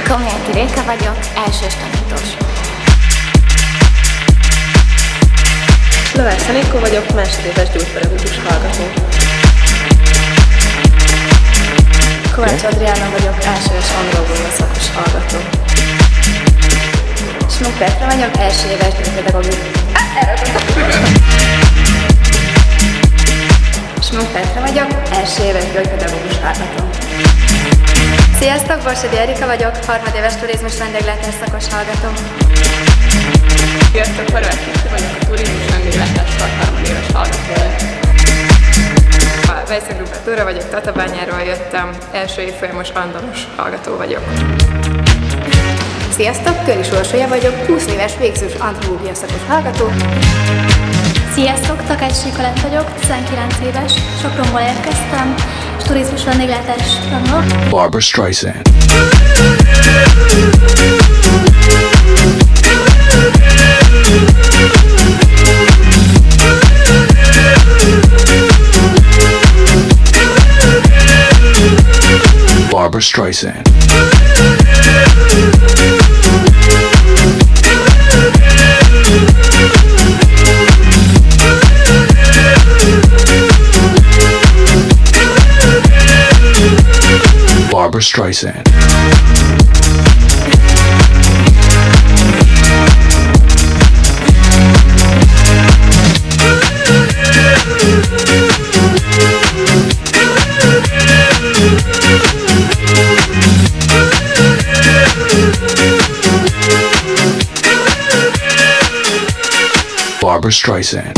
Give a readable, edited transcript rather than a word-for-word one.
Komjánki Réka vagyok, elsős tanítós. Lovász Anikó vagyok, másodéves gyógypedagógus hallgató. Kovács Adriána vagyok, elsős angolból szakos hallgató. Smuk Petra vagyok, első éves gyógypedagógus. Smuk Petra vagyok, első éves gyógypedagógus hallgató. Sziasztok, Borsodi Erika vagyok, harmadéves turizmus vendéglátás szakos hallgató. Sziasztok, Horváth Kriszti vagyok, a turizmus vendéglátás harmadéves hallgató. A Vejsze Grupa Tóra vagyok, Tatabányáról jöttem, első évfolyamos andalos hallgató vagyok. Sziasztok, Köris Orsolya vagyok, 20 éves végzős antropológia szakos hallgató. Sziasztok, Takács Nikolett vagyok, 19 éves, Sopronból érkeztem, és turizmus vendéglátás tanulok. Barbra Streisand. Barbra Streisand. Barbra Streisand. Barbra Streisand.